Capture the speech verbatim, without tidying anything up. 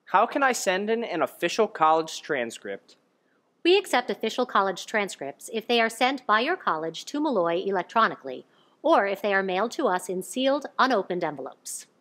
How can I send in an official college transcript? We accept official college transcripts if they are sent by your college to Malloy electronically, or if they are mailed to us in sealed, unopened envelopes.